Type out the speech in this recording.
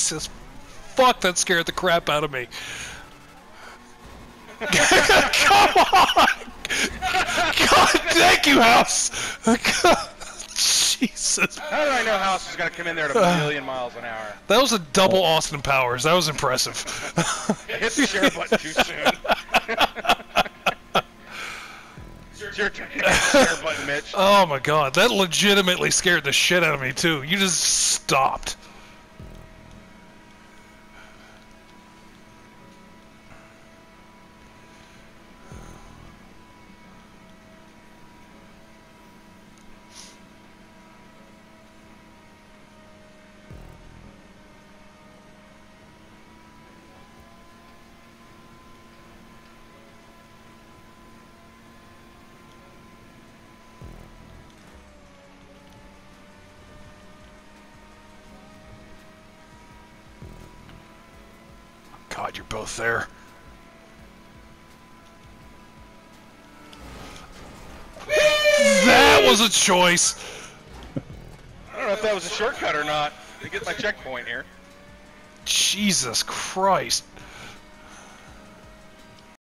Jesus. Fuck, that scared the crap out of me. Come on! God, thank you, House! Jesus. How did I know House was going to come in there at a million miles an hour? That was a double Austin Powers. That was impressive. Hit the share button too soon. It's your turn to hit the share button, Mitch. Oh my god, that legitimately scared the shit out of me too. You just stopped. God, you're both there. That was a choice. I don't know if that was a shortcut or not to get my checkpoint here. Jesus Christ.